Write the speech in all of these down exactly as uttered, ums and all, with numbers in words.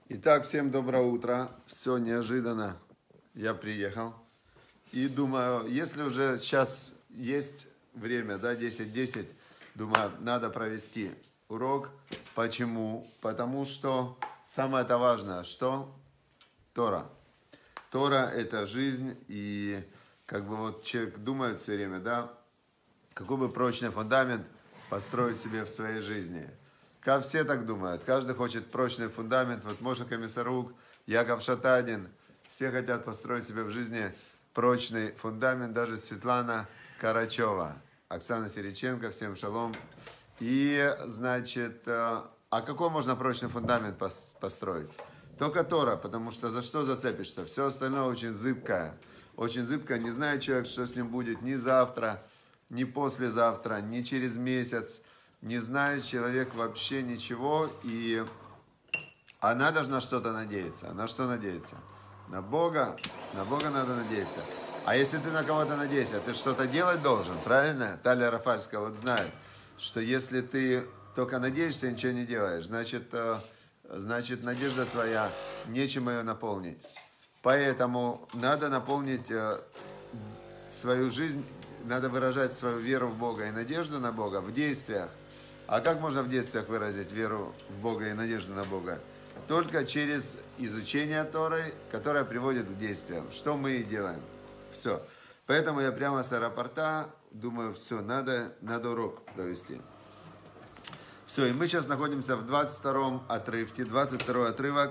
Итак, всем доброе утро. Все неожиданно. Я приехал. И думаю, если уже сейчас есть время, да, десять десять, думаю, надо провести урок. Почему? Потому что самое-то важное, что Тора. Тора – это жизнь, и как бы вот человек думает все время, да, какой бы прочный фундамент построить себе в своей жизни. Как все так думают, каждый хочет прочный фундамент. Вот Моше Комиссарук, Яков Шатадин, все хотят построить себе в жизни прочный фундамент, даже Светлана Карачева, Оксана Сириченко, всем шалом. И, значит, а какой можно прочный фундамент построить? Только Тора, потому что за что зацепишься? Все остальное очень зыбкое. Очень зыбкое, не знает человек, что с ним будет ни завтра, ни послезавтра, ни через месяц. Не знает человек вообще ничего, и она должна что-то надеяться. На что надеяться? На Бога. На Бога надо надеяться. А если ты на кого-то надеешься, ты что-то делать должен, правильно? Талия Рафальская вот знает, что если ты только надеешься и ничего не делаешь, значит, значит надежда твоя, нечем ее наполнить. Поэтому надо наполнить свою жизнь, надо выражать свою веру в Бога и надежду на Бога в действиях. А как можно в действиях выразить веру в Бога и надежду на Бога? Только через изучение Торы, которое приводит к действиям. Что мы и делаем. Все. Поэтому я прямо с аэропорта думаю, все, надо, надо урок провести. Все, и мы сейчас находимся в двадцать втором отрывке. двадцать второй отрывок.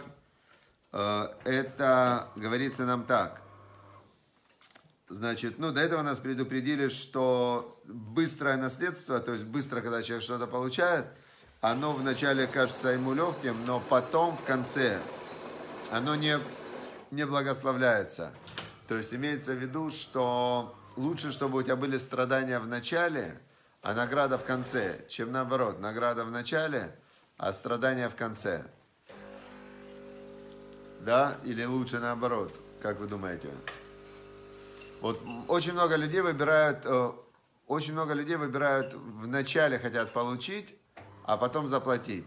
Это говорится нам так. Значит, ну, до этого нас предупредили, что быстрое наследство, то есть быстро, когда человек что-то получает, оно вначале кажется ему легким, но потом, в конце, оно не, не благословляется. То есть имеется в виду, что лучше, чтобы у тебя были страдания в начале, а награда в конце, чем наоборот, награда в начале, а страдания в конце. Да? Или лучше наоборот, как вы думаете? Вот очень много людей выбирают, очень много людей выбирают вначале хотят получить, а потом заплатить.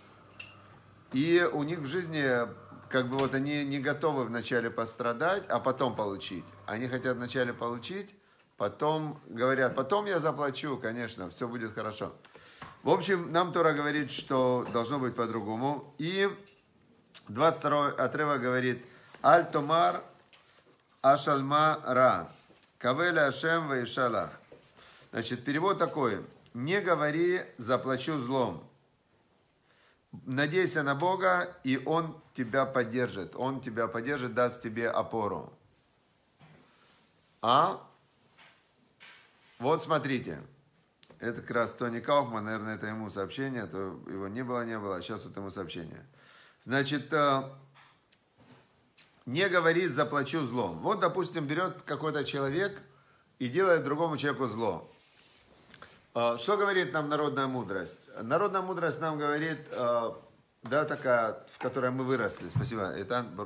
И у них в жизни, как бы вот они не готовы вначале пострадать, а потом получить. Они хотят вначале получить, потом говорят, потом я заплачу, конечно, все будет хорошо. В общем, нам Тора говорит, что должно быть по-другому. И двадцать второй отрывок говорит, «Аль-Томар Ашальма Ра. Кавеля Ашем Ваишалах». Значит, перевод такой. Не говори, заплачу злом. Надейся на Бога, и Он тебя поддержит. Он тебя поддержит, даст тебе опору. А? Вот смотрите. Это как раз Тони Кауфман, наверное, это ему сообщение, то его не было, не было, а сейчас вот ему сообщение. Значит, не говори, заплачу злом. Вот, допустим, берет какой-то человек и делает другому человеку зло. Что говорит нам народная мудрость? Народная мудрость нам говорит, да, такая, в которой мы выросли. Спасибо.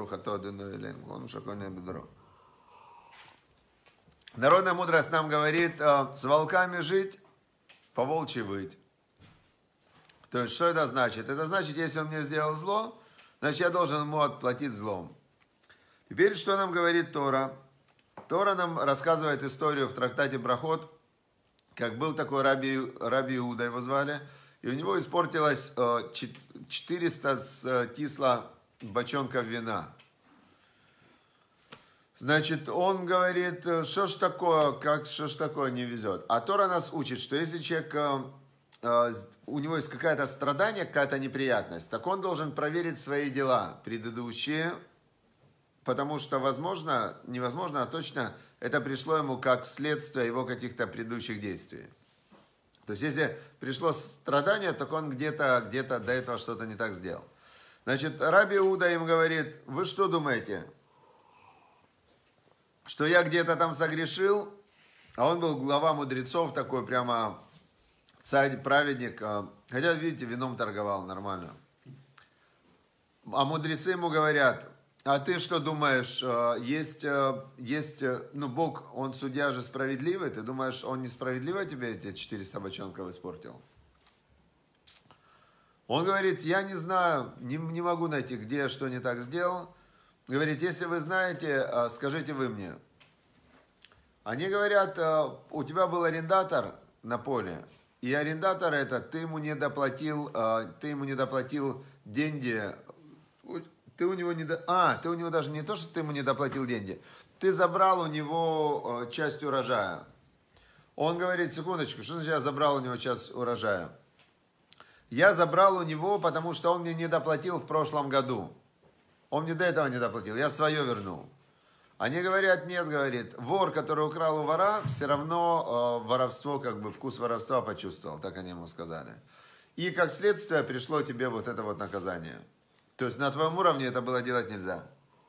Народная мудрость нам говорит, с волками жить, по волчьи выть. То есть, что это значит? Это значит, если он мне сделал зло, значит, я должен ему отплатить злом. Теперь, что нам говорит Тора? Тора нам рассказывает историю в трактате Брахот, как был такой раби, раби Иуда, его звали, и у него испортилось четыреста с кисло бочонков вина. Значит, он говорит, что ж такое, как, что ж такое не везет. А Тора нас учит, что если человек, у него есть какое-то страдание, какая-то неприятность, так он должен проверить свои дела предыдущие, потому что, возможно, невозможно, а точно, это пришло ему как следствие его каких-то предыдущих действий. То есть, если пришло страдание, так он где-то где до этого что-то не так сделал. Значит, раби Иуда им говорит, вы что думаете, что я где-то там согрешил, а он был глава мудрецов, такой прямо царь, праведник, хотя, видите, вином торговал нормально. А мудрецы ему говорят, а ты что думаешь, есть, есть, ну, Бог, он судья же справедливый, ты думаешь, он несправедливо тебе эти четыреста бочонков испортил? Он говорит, я не знаю, не, не могу найти, где я что не так сделал. Говорит, если вы знаете, скажите вы мне. Они говорят, у тебя был арендатор на поле, и арендатор этот, ты ему не доплатил, ты ему не доплатил деньги, ты у него не до... а, ты у него даже не то, что ты ему не доплатил деньги, ты забрал у него часть урожая. Он говорит, секундочку, что значит я забрал у него часть урожая? Я забрал у него, потому что он мне не доплатил в прошлом году. Он мне до этого не доплатил, я свое вернул. Они говорят, нет, говорит, вор, который украл у вора, все равно э, воровство, как бы вкус воровства почувствовал, так они ему сказали. И как следствие пришло тебе вот это вот наказание. То есть на твоем уровне это было делать нельзя.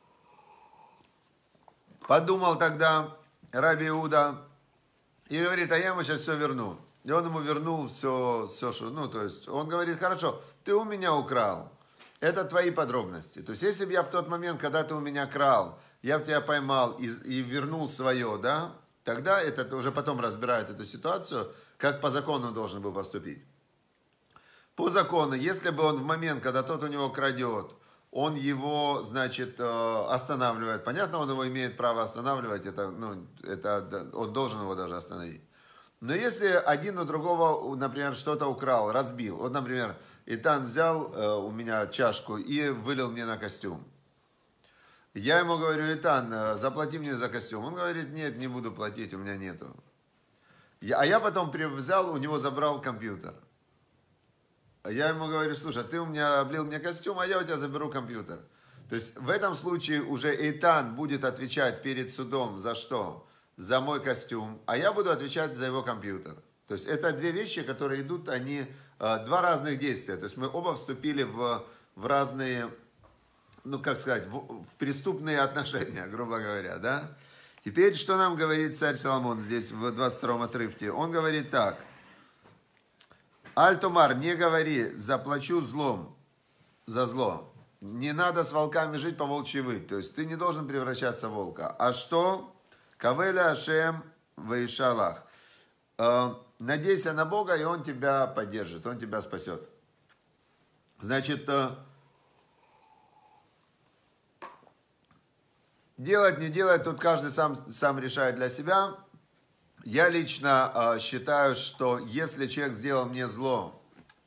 Подумал тогда Раби Иуда и говорит, а я ему сейчас все верну. И он ему вернул все, все, что, ну, то есть он говорит, хорошо, ты у меня украл, это твои подробности. То есть если бы я в тот момент, когда ты у меня крал, я бы тебя поймал и, и вернул свое, да, тогда это уже потом разбирают эту ситуацию, как по закону должен был поступить. По закону, если бы он в момент, когда тот у него крадет, он его, значит, останавливает, понятно, он его имеет право останавливать, это, ну, это, он должен его даже остановить. Но если один у другого, например, что-то украл, разбил, вот, например, Итан взял у меня чашку и вылил мне на костюм. Я ему говорю, Итан, заплати мне за костюм. Он говорит, нет, не буду платить, у меня нету. Я, а я потом взял, у него забрал компьютер. Я ему говорю, слушай, ты у меня облил мне костюм, а я у тебя заберу компьютер. То есть в этом случае уже Итан будет отвечать перед судом за что? За мой костюм, а я буду отвечать за его компьютер. То есть это две вещи, которые идут, они два разных действия. То есть мы оба вступили в, в разные... ну, как сказать, в, в преступные отношения, грубо говоря, да? Теперь, что нам говорит царь Соломон здесь в двадцать втором отрывке? Он говорит так. Аль-Тумар, не говори, заплачу злом за зло. Не надо с волками жить, по волчьи выть. То есть ты не должен превращаться в волка. А что? Кавеля Ашем Ваишалах. Надейся на Бога, и Он тебя поддержит, Он тебя спасет. Значит, делать, не делать, тут каждый сам, сам решает для себя. Я лично э, считаю, что если человек сделал мне зло,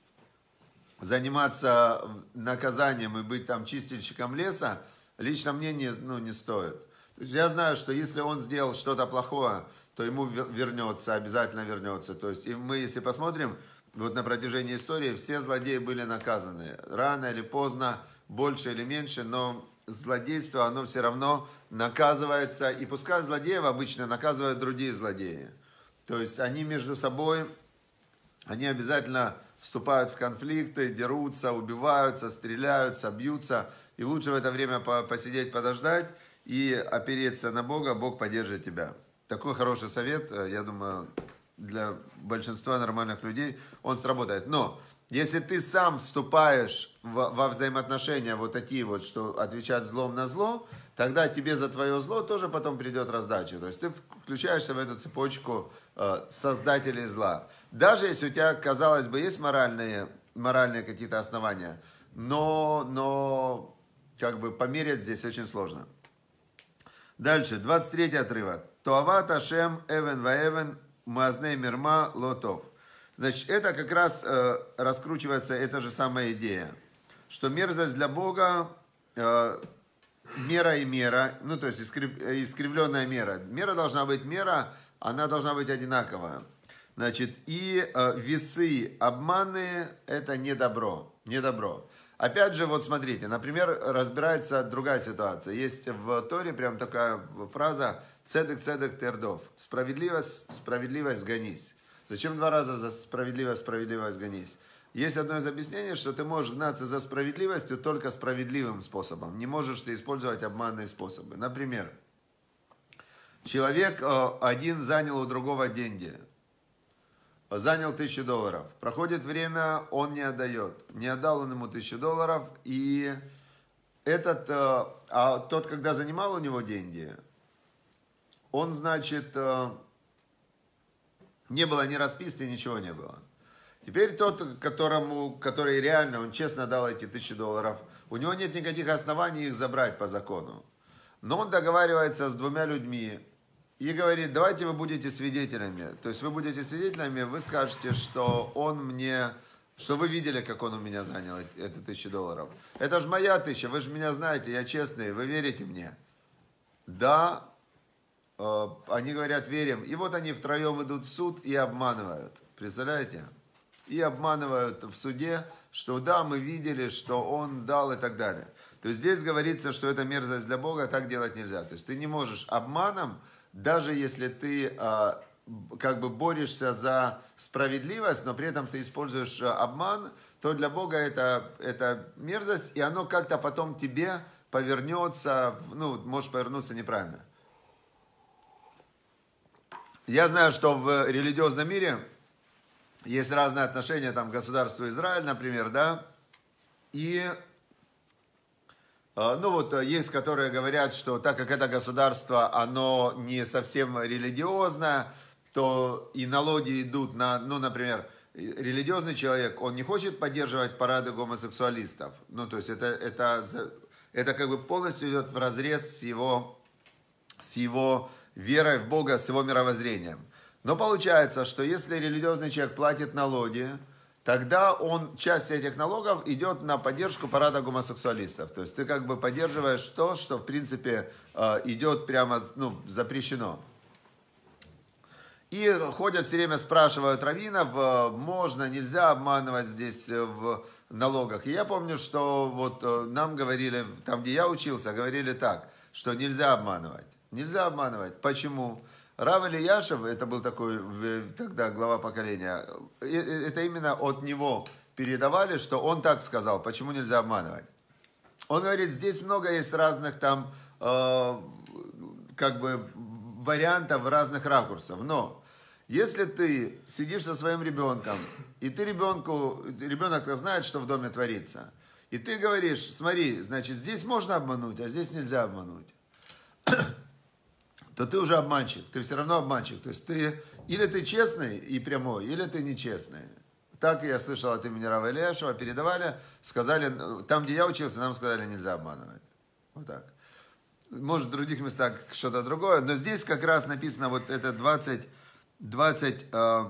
заниматься наказанием и быть там чистильщиком леса, лично мне не, ну, не стоит. То есть я знаю, что если он сделал что-то плохое, то ему вернется, обязательно вернется. То есть и мы, если посмотрим, вот на протяжении истории все злодеи были наказаны. Рано или поздно, больше или меньше, но злодейство, оно все равно наказывается. И пускай злодеев обычно наказывают другие злодеи. То есть они между собой, они обязательно вступают в конфликты, дерутся, убиваются, стреляются, бьются. И лучше в это время посидеть, подождать и опереться на Бога, Бог поддержит тебя. Такой хороший совет, я думаю, для большинства нормальных людей он сработает. Но если ты сам вступаешь в, во взаимоотношения вот такие вот, что отвечать злом на зло, тогда тебе за твое зло тоже потом придет раздача. То есть ты включаешься в эту цепочку э, создателей зла. Даже если у тебя, казалось бы, есть моральные, моральные какие-то основания, но, но как бы померять здесь очень сложно. Дальше, двадцать третий отрывок. Тоават Ашем Эвен Ваэвен Мазней Мирма Лотов. Значит, это как раз э, раскручивается эта же самая идея, что мерзость для Бога, э, мера и мера, ну то есть искрив, искривленная мера. Мера должна быть мера, она должна быть одинаковая. Значит, и э, весы обманные – это не добро, не добро. Опять же, вот смотрите, например, разбирается другая ситуация. Есть в Торе прям такая фраза «Цедек, цедек, тердов». Справедливость, справедливость, гонись. Зачем два раза за справедливость, справедливость, гонись? Есть одно из объяснений, что ты можешь гнаться за справедливостью только справедливым способом. Не можешь ты использовать обманные способы. Например, человек один занял у другого деньги. Занял тысячу долларов. Проходит время, он не отдает. Не отдал он ему тысячу долларов. И этот, а тот, когда занимал у него деньги, он, значит, не было ни расписки, ничего не было. Теперь тот, которому, который реально, он честно дал эти тысячи долларов, у него нет никаких оснований их забрать по закону. Но он договаривается с двумя людьми и говорит, давайте вы будете свидетелями. То есть вы будете свидетелями, вы скажете, что он мне, что вы видели, как он у меня занял эти тысячи долларов. Это же моя тысяча, вы же меня знаете, я честный, вы верите мне? Да, э, они говорят, верим. И вот они втроем идут в суд и обманывают. Представляете? И обманывают в суде, что да, мы видели, что он дал и так далее. То есть здесь говорится, что это мерзость для Бога, так делать нельзя. То есть ты не можешь обманом, даже если ты а, как бы борешься за справедливость, но при этом ты используешь обман, то для Бога это, это мерзость, и оно как-то потом тебе повернется, ну, может повернуться неправильно. Я знаю, что в религиозном мире есть разные отношения, там, к государству Израиль, например, да, и, ну, вот, есть, которые говорят, что так как это государство, оно не совсем религиозное, то и налоги идут на, ну, например, религиозный человек, он не хочет поддерживать парады гомосексуалистов, ну, то есть это, это, это как бы полностью идет вразрез с его, с его верой в Бога, с его мировоззрением. Но получается, что если религиозный человек платит налоги, тогда он, часть этих налогов идет на поддержку парада гомосексуалистов. То есть ты как бы поддерживаешь то, что в принципе идет прямо, ну, запрещено. И ходят все время, спрашивают раввинов, можно, нельзя обманывать здесь в налогах. И я помню, что вот нам говорили, там где я учился, говорили так, что нельзя обманывать. Нельзя обманывать. Почему? Рав Ильяшев, это был такой тогда глава поколения, это именно от него передавали, что он так сказал, почему нельзя обманывать. Он говорит, здесь много есть разных там, э, как бы, вариантов, разных ракурсов, но если ты сидишь со своим ребенком, и ты ребенку, ребенок знает, что в доме творится, и ты говоришь, смотри, значит, здесь можно обмануть, а здесь нельзя обмануть, то ты уже обманщик, ты все равно обманщик. То есть ты, или ты честный и прямой, или ты нечестный. Так я слышал от имени Рава Ильяшева, передавали, сказали, там, где я учился, нам сказали, нельзя обманывать. Вот так. Может, в других местах что-то другое, но здесь как раз написано вот это двадцать, двадцать, э,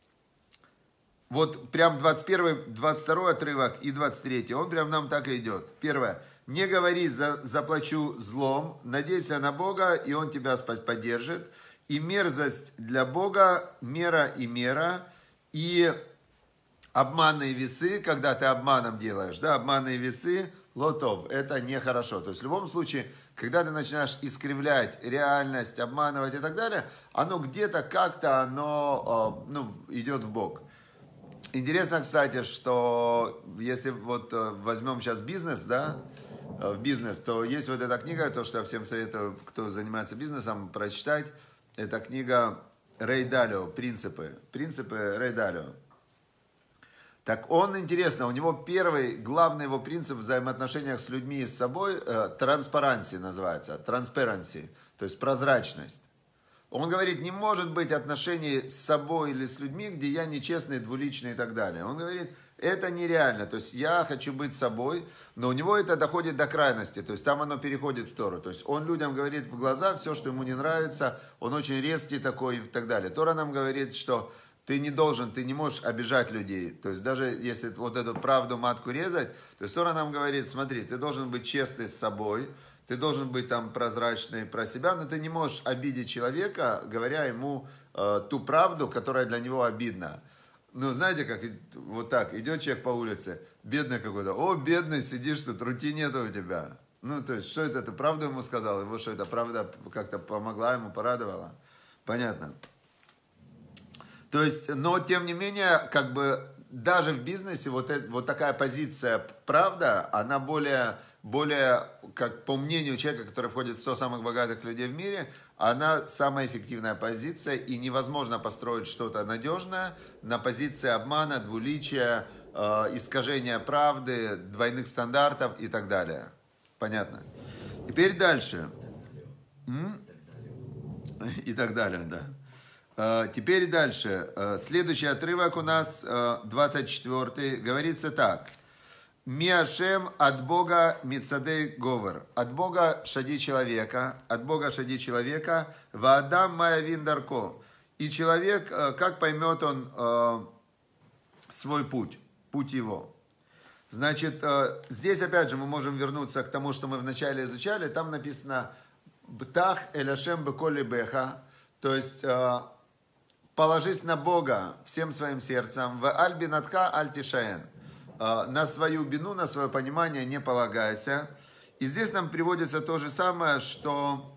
вот прям двадцать первый, двадцать второй отрывок и двадцать третий, он прям нам так и идет. Первое. Не говори, за, заплачу злом, надейся на Бога, и Он тебя поддержит. И мерзость для Бога, мера и мера, и обманные весы, когда ты обманом делаешь, да, обманные весы, лотов, это нехорошо. То есть в любом случае, когда ты начинаешь искривлять реальность, обманывать и так далее, оно где-то как-то, оно, ну, идет в бок. Интересно, кстати, что если вот возьмем сейчас бизнес, да, в бизнес, то есть вот эта книга, то, что я всем советую, кто занимается бизнесом, прочитать. Это книга Рэй Далио «Принципы». «Принципы» Рэй Далио. Так он, интересно, у него первый, главный его принцип в взаимоотношениях с людьми и с собой, транспаранси называется, transparency, то есть прозрачность. Он говорит, не может быть отношений с собой или с людьми, где я нечестный, двуличный и так далее. Он говорит, это нереально, то есть я хочу быть собой, но у него это доходит до крайности, то есть там оно переходит в Тору. То есть он людям говорит в глаза все, что ему не нравится, он очень резкий такой и так далее. Тора нам говорит, что ты не должен, ты не можешь обижать людей. То есть даже если вот эту правду матку резать, то есть Тора нам говорит, смотри, ты должен быть честный с собой, ты должен быть там прозрачный про себя, но ты не можешь обидеть человека, говоря ему э, ту правду, которая для него обидна. Ну, знаете, как вот так, идет человек по улице, бедный какой-то, о, бедный, сидишь тут, руки нету у тебя. Ну, то есть, что это, ты правду ему сказал? Его что, это правда как-то помогла ему, порадовала? Понятно. То есть, но тем не менее, как бы, даже в бизнесе вот, это, вот такая позиция правда, она более, более, как по мнению человека, который входит в сто самых богатых людей в мире, она самая эффективная позиция, и невозможно построить что-то надежное на позиции обмана, двуличия, э, искажения правды, двойных стандартов и так далее. Понятно? Теперь дальше. М? И так далее, да. Теперь дальше. Следующий отрывок у нас, двадцать четвёртый, говорится так. Миашем от Бога мицадей говор. От Бога шади человека, от Бога шади человека, ваадам маявин дарко. И человек, как поймет он свой путь, путь его. Значит, здесь опять же мы можем вернуться к тому, что мы вначале изучали. Там написано «Бтах эляшем беколи беха», то есть «Положись на Бога всем своим сердцем, в альбинатка альтишаен». На свою бину, на свое понимание не полагайся. И здесь нам приводится то же самое, что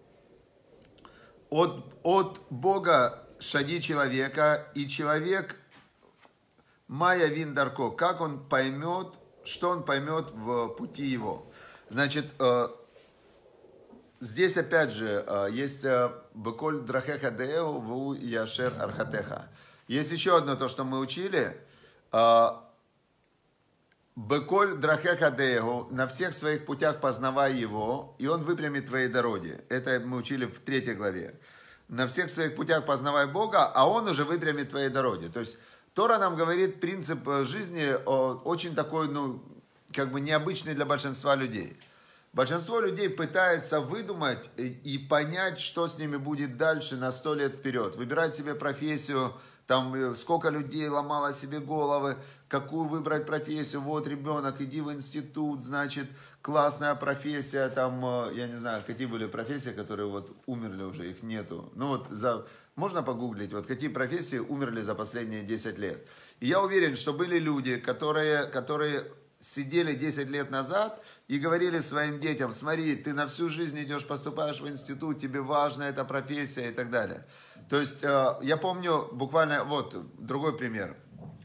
от, от Бога шади человека, и человек Майя Виндарко, как он поймет, что он поймет в пути его. Значит, здесь опять же есть Беколь драхеха деэу ву яшер архатеха. Есть еще одно то, что мы учили. Беколь драхеха деэу, на всех своих путях познавай его, и он выпрямит твои дороги. Это мы учили в третьей главе. На всех своих путях познавай Бога, а он уже выпрямит твои дороги. То есть Тора нам говорит принцип жизни очень такой, ну, как бы необычный для большинства людей. Большинство людей пытается выдумать и понять, что с ними будет дальше на сто лет вперед. Выбирать себе профессию, там сколько людей ломало себе головы, какую выбрать профессию. Вот ребенок, иди в институт, значит, классная профессия. Там, я не знаю, какие были профессии, которые вот умерли уже, их нету. Ну вот за... Можно погуглить, вот какие профессии умерли за последние десять лет. И я уверен, что были люди, которые, которые сидели десять лет назад и говорили своим детям: смотри, ты на всю жизнь идешь, поступаешь в институт, тебе важна эта профессия и так далее. То есть, я помню буквально, вот, другой пример.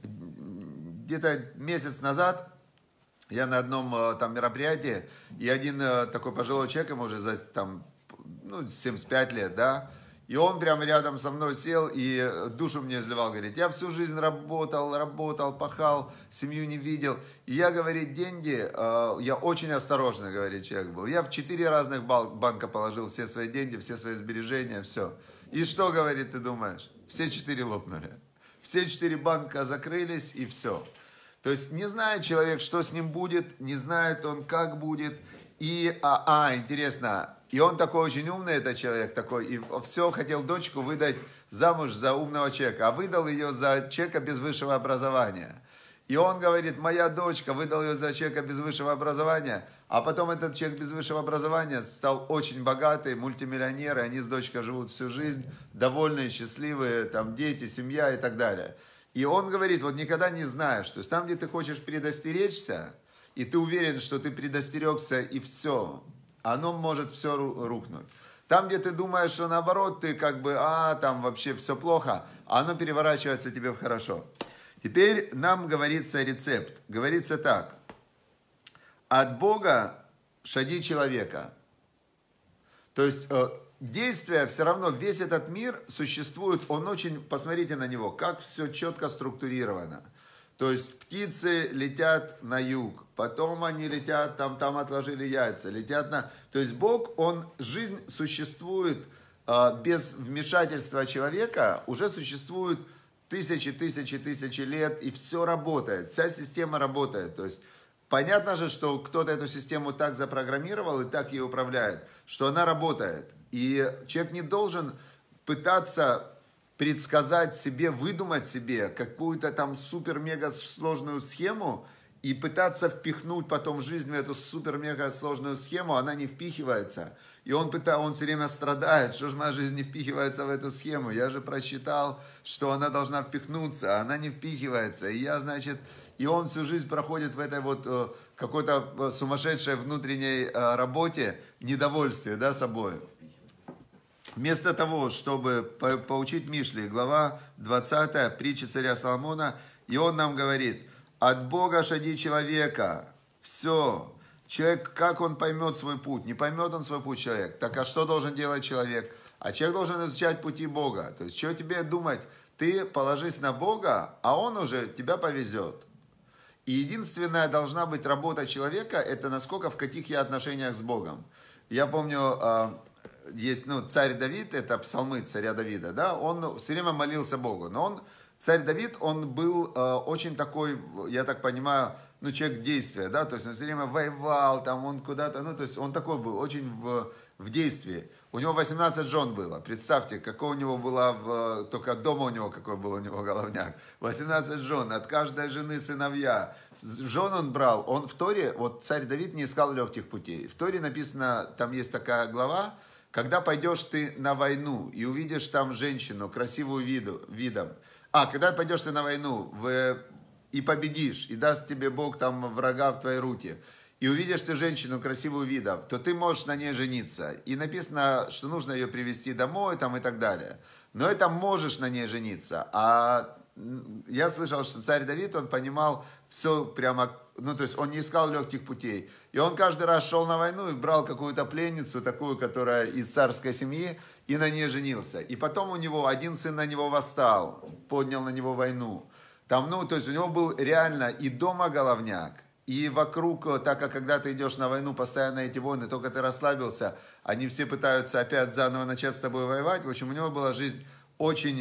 Где-то месяц назад я на одном там мероприятии, и один такой пожилой человек, ему уже за там, ну, семьдесят пять лет, да, и он прямо рядом со мной сел и душу мне изливал, говорит: я всю жизнь работал, работал, пахал, семью не видел. И я, говорит, деньги, я очень осторожный, говорит, человек был. Я в четыре разных банка положил все свои деньги, все свои сбережения, все. И что, говорит, ты думаешь? Все четыре лопнули. Все четыре банка закрылись, и все. То есть не знает человек, что с ним будет, не знает он, как будет. И, а, а интересно, и он такой очень умный, этот человек такой, и все, хотел дочку выдать замуж за умного человека, а выдал ее за человека без высшего образования. И он говорит: моя дочка, выдал ее за человека без высшего образования, а потом этот человек без высшего образования стал очень богатый, мультимиллионер, и они с дочкой живут всю жизнь, довольные, счастливые, там дети, семья и так далее. И он говорит: вот никогда не знаешь, то есть там, где ты хочешь предостеречься, и ты уверен, что ты предостерегся, и все, оно может все рухнуть. Там, где ты думаешь, что наоборот, ты как бы, а, там вообще все плохо, а оно переворачивается тебе в хорошо. Теперь нам говорится рецепт. Говорится так. От Бога шади человека. То есть действие все равно, весь этот мир существует, он очень, посмотрите на него, как все четко структурировано. То есть птицы летят на юг, потом они летят, там, там отложили яйца, летят на... То есть Бог, он, жизнь существует э, без вмешательства человека, уже существует тысячи, тысячи, тысячи лет, и все работает, вся система работает. То есть понятно же, что кто-то эту систему так запрограммировал и так ей управляет, что она работает. И человек не должен пытаться предсказать себе, выдумать себе какую-то там супер-мега сложную схему и пытаться впихнуть потом в жизнь в эту супер-мега сложную схему, она не впихивается. И он, пытается, он все время страдает, что же моя жизнь не впихивается в эту схему. Я же прочитал, что она должна впихнуться, а она не впихивается. И я, значит, и он всю жизнь проходит в этой вот какой-то сумасшедшей внутренней работе, недовольстве, да, собой. Вместо того, чтобы поучить Мишли, глава двадцатая, притча царя Соломона, и он нам говорит: от Бога шади человека. Все. Человек, как он поймет свой путь? Не поймет он свой путь, человек. Так а что должен делать человек? А человек должен изучать пути Бога. То есть, что тебе думать? Ты положись на Бога, а он уже тебя повезет. И единственная должна быть работа человека, это насколько, в каких я отношениях с Богом. Я помню... есть, ну, царь Давид, это псалмы царя Давида, да, он все время молился Богу, но он, царь Давид, он был э, очень такой, я так понимаю, ну, человек действия, да, то есть он все время воевал, там, он куда-то, ну, то есть он такой был, очень в, в действии. У него восемнадцать жен было, представьте, какой у него была, в, только дома у него, какой был у него головняк. восемнадцать жен, от каждой жены сыновья. Жен он брал, он в Торе, вот царь Давид не искал легких путей. В Торе написано, там есть такая глава, когда пойдешь ты на войну и увидишь там женщину, красивую виду, видом. А, когда пойдешь ты на войну в, и победишь, и даст тебе Бог там врага в твоей руке, и увидишь ты женщину красивую видом, то ты можешь на ней жениться. И написано, что нужно ее привезти домой там, и так далее. Но это можешь на ней жениться. А я слышал, что царь Давид, он понимал все прямо, ну то есть он не искал легких путей. И он каждый раз шел на войну и брал какую-то пленницу, такую, которая из царской семьи, и на ней женился. И потом у него один сын на него восстал, поднял на него войну. Там, ну, то есть у него был реально и дома головняк, и вокруг, так как когда ты идешь на войну, постоянно эти войны, только ты расслабился, они все пытаются опять заново начать с тобой воевать. В общем, у него была жизнь очень,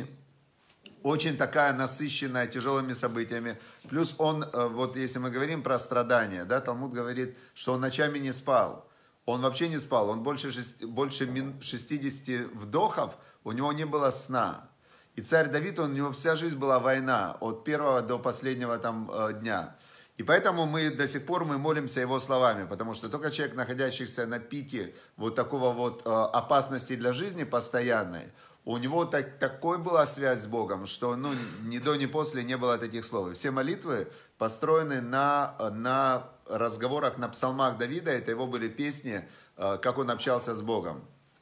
очень такая насыщенная тяжелыми событиями. Плюс он, вот если мы говорим про страдания, да, Талмуд говорит, что он ночами не спал. Он вообще не спал, он больше, больше шестидесяти вдохов, у него не было сна. И царь Давид, он, у него вся жизнь была война, от первого до последнего там дня. И поэтому мы до сих пор мы молимся его словами, потому что только человек, находящийся на пике вот такого вот э, опасности для жизни постоянной, у него так, такой была связь с Богом, что ну, ни до, ни после не было таких слов. И все молитвы построены на, на разговорах, на псалмах Давида, это его были песни, э, как он общался с Богом.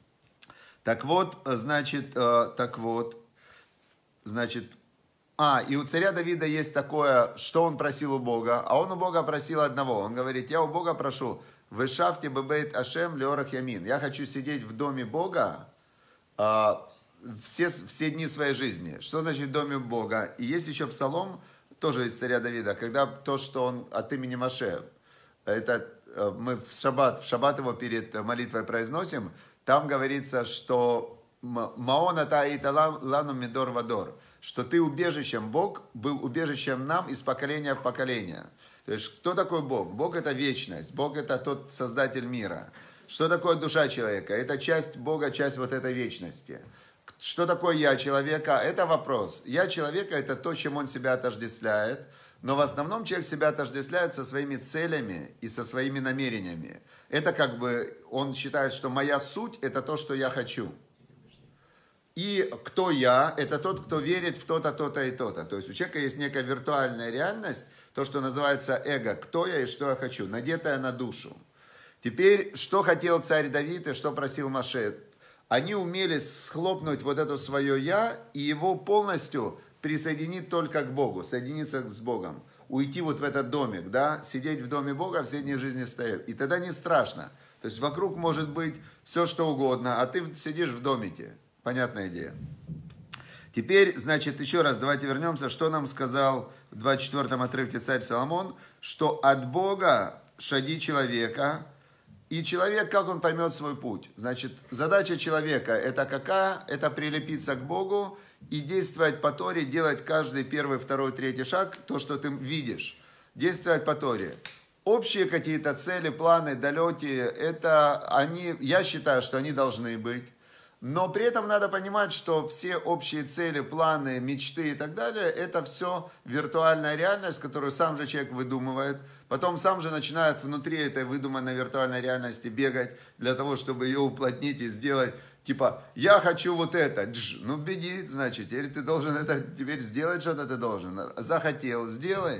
Так вот, значит, э, так вот, значит, А, и у царя Давида есть такое, что он просил у Бога, а он у Бога просил одного. Он говорит, я у Бога прошу, вышафте бебейт ашем леорах ямин. Я хочу сидеть в доме Бога а, все, все дни своей жизни. Что значит в доме Бога? И есть еще псалом, тоже из царя Давида, когда то, что он от имени Моше, это мы в шаббат, в шаббат его перед молитвой произносим, там говорится, что маон ата ита лану мидор вадор, что ты убежищем, Бог был убежищем нам из поколения в поколение. То есть, кто такой Бог? Бог это вечность, Бог это тот создатель мира. Что такое душа человека? Это часть Бога, часть вот этой вечности. Что такое я человека? Это вопрос. Я человека это то, чем он себя отождествляет, но в основном человек себя отождествляет со своими целями и со своими намерениями. Это как бы, он считает, что моя суть это то, что я хочу. И кто я? Это тот, кто верит в то-то, то-то и то-то. То есть у человека есть некая виртуальная реальность, то, что называется эго. Кто я и что я хочу, надетая на душу. Теперь, что хотел царь Давид и что просил Моше? Они умели схлопнуть вот это свое я и его полностью присоединить только к Богу, соединиться с Богом. Уйти вот в этот домик, да, сидеть в доме Бога, все дни жизни стоять. И тогда не страшно. То есть вокруг может быть все, что угодно, а ты сидишь в домике. Понятная идея. Теперь, значит, еще раз давайте вернемся, что нам сказал в двадцать четвёртом отрывке царь Соломон, что от Бога шаги человека, и человек, как он поймет свой путь. Значит, задача человека это какая? Это прилепиться к Богу и действовать по Торе, делать каждый первый, второй, третий шаг, то, что ты видишь. Действовать по Торе. Общие какие-то цели, планы, далеки, это они, я считаю, что они должны быть. Но при этом надо понимать, что все общие цели, планы, мечты и так далее, это все виртуальная реальность, которую сам же человек выдумывает. Потом сам же начинает внутри этой выдуманной виртуальной реальности бегать для того, чтобы ее уплотнить и сделать. Типа, я хочу вот это. Дж, ну, беги, значит, теперь ты должен это, теперь сделать что-то ты должен. Захотел, сделай.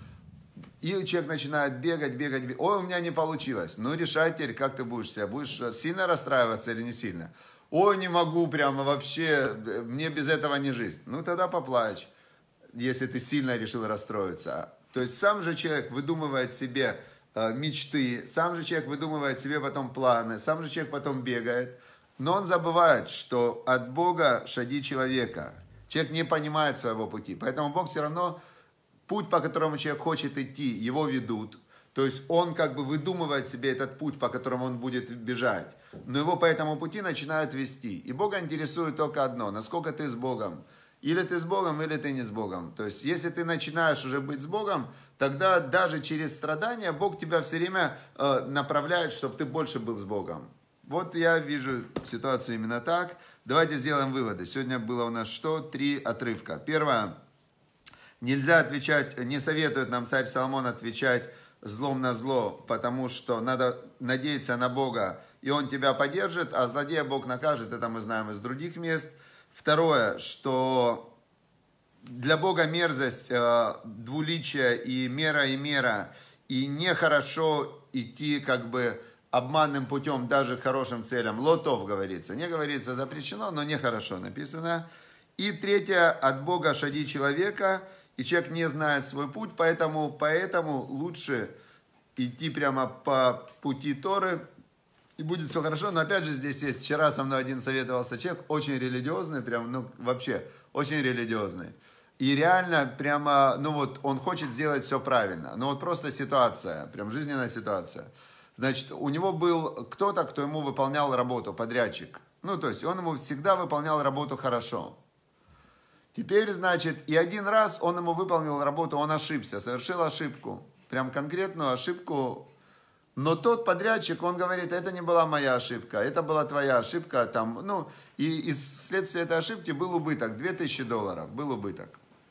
И человек начинает бегать, бегать, бегать. Ой, у меня не получилось. Ну, решай теперь, как ты будешь себя. Будешь сильно расстраиваться или не сильно? Ой, не могу прямо вообще, мне без этого не жизнь. Ну, тогда поплачь, если ты сильно решил расстроиться. То есть сам же человек выдумывает себе э, мечты, сам же человек выдумывает себе потом планы, сам же человек потом бегает. Но он забывает, что от Бога шаги человека. Человек не понимает своего пути. Поэтому Бог все равно, путь, по которому человек хочет идти, его ведут. То есть он как бы выдумывает себе этот путь, по которому он будет бежать. Но его по этому пути начинают вести. И Бога интересует только одно, насколько ты с Богом. Или ты с Богом, или ты не с Богом. То есть если ты начинаешь уже быть с Богом, тогда даже через страдания Бог тебя все время э, направляет, чтобы ты больше был с Богом. Вот я вижу ситуацию именно так. Давайте сделаем выводы. Сегодня было у нас что? Три отрывка. Первое. Нельзя отвечать, не советует нам царь Соломон отвечать злом на зло, потому что надо надеяться на Бога, и Он тебя поддержит, а злодея Бог накажет, это мы знаем из других мест. Второе, что для Бога мерзость, двуличие и мера и мера, и нехорошо идти как бы обманным путем даже к хорошим целям. Лотов говорится, не говорится запрещено, но нехорошо написано. И третье, от Бога шади человека, и человек не знает свой путь, поэтому, поэтому лучше идти прямо по пути Торы, и будет все хорошо. Но опять же здесь есть, вчера со мной один советовался человек, очень религиозный, прям, ну вообще, очень религиозный. И реально прямо, ну вот, он хочет сделать все правильно. Ну вот просто ситуация, прям жизненная ситуация. Значит, у него был кто-то, кто ему выполнял работу, подрядчик. Ну то есть он ему всегда выполнял работу хорошо. Теперь, значит, и один раз он ему выполнил работу, он ошибся, совершил ошибку. Прям конкретную ошибку. Но тот подрядчик, он говорит, это не была моя ошибка, это была твоя ошибка. Там, ну, и из, вследствие этой ошибки был убыток, две тысячи долларов, был убыток.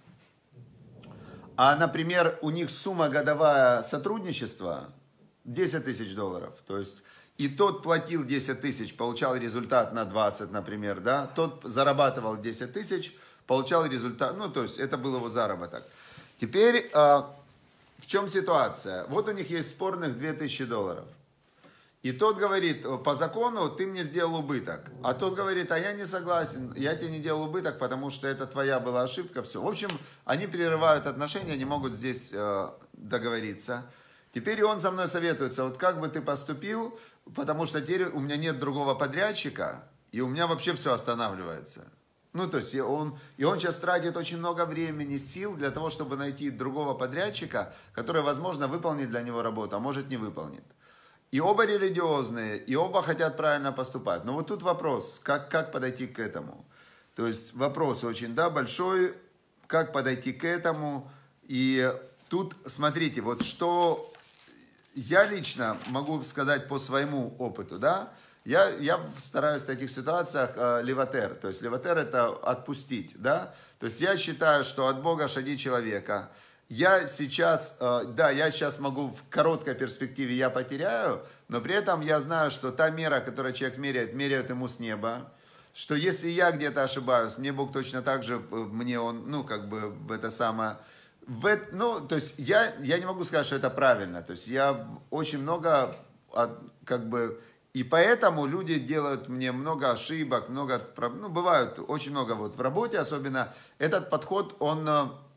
А, например, у них сумма годовая сотрудничества десять тысяч долларов. То есть, и тот платил десять тысяч, получал результат на двадцать, например, да. Тот зарабатывал десять тысяч, получал результат, ну, то есть, это был его заработок. Теперь, э, в чем ситуация? Вот у них есть спорных две тысячи долларов. И тот говорит, по закону ты мне сделал убыток. А тот говорит, а я не согласен, я тебе не делал убыток, потому что это твоя была ошибка, все. В общем, они прерывают отношения, не могут здесь э, договориться. Теперь и он со мной советуется, вот как бы ты поступил, потому что теперь у меня нет другого подрядчика, и у меня вообще все останавливается. Ну, то есть, и он, и он сейчас тратит очень много времени, сил для того, чтобы найти другого подрядчика, который, возможно, выполнит для него работу, а может не выполнит. И оба религиозные, и оба хотят правильно поступать. Но вот тут вопрос, как, как подойти к этому. То есть, вопрос очень, да, большой, как подойти к этому. И тут, смотрите, вот что я лично могу сказать по своему опыту, да, Я, я стараюсь в таких ситуациях э, леватер. То есть леватер это отпустить. Да? То есть я считаю, что от Бога шаги человека. Я сейчас, э, да, я сейчас могу в короткой перспективе я потеряю, но при этом я знаю, что та мера, которую человек меряет, меряет ему с неба. Что если я где-то ошибаюсь, мне Бог точно так же, мне он, ну, как бы, в это самое... В это, ну, то есть я, я не могу сказать, что это правильно. То есть я очень много, как бы... И поэтому люди делают мне много ошибок, много, ну, бывают очень много вот в работе, особенно этот подход, он,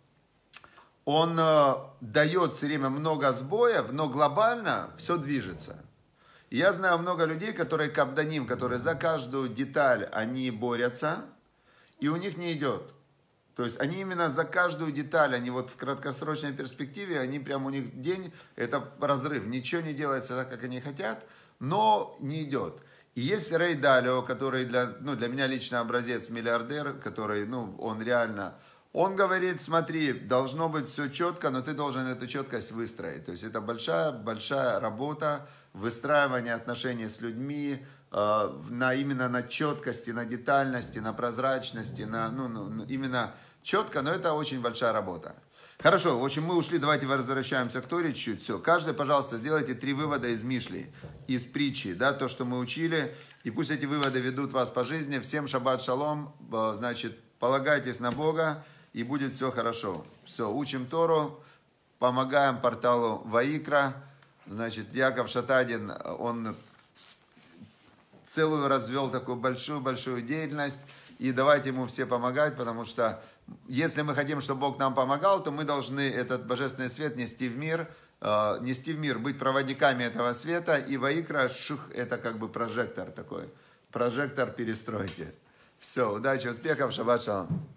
он дает все время много сбоев, но глобально все движется. И я знаю много людей, которые капданим, которые за каждую деталь они борются, и у них не идет. То есть они именно за каждую деталь, они вот в краткосрочной перспективе, они прям у них день, это разрыв, ничего не делается так, как они хотят, но не идет. И есть Рей Далио, который для, ну, для меня лично образец, миллиардер, который, ну, он реально, он говорит, смотри, должно быть все четко, но ты должен эту четкость выстроить. То есть это большая-большая работа, выстраивание отношений с людьми, э, на, именно на четкости, на детальности, на прозрачности, на, ну, ну, именно четко, но это очень большая работа. Хорошо, в общем, мы ушли, давайте возвращаемся к Торе чуть-чуть. Все, каждый, пожалуйста, сделайте три вывода из Мишли, из притчи, да, то, что мы учили. И пусть эти выводы ведут вас по жизни. Всем шаббат шалом, значит, полагайтесь на Бога, и будет все хорошо. Все, учим Тору, помогаем порталу Ваикра. Значит, Яков Шатадин, он целую развел такую большую-большую деятельность. И давайте ему все помогать, потому что если мы хотим, чтобы Бог нам помогал, то мы должны этот божественный свет нести в мир, э, нести в мир, быть проводниками этого света. И Ваикра, шух, это как бы прожектор такой. Прожектор перестройки. Все, удачи, успехов, шаббат шалом.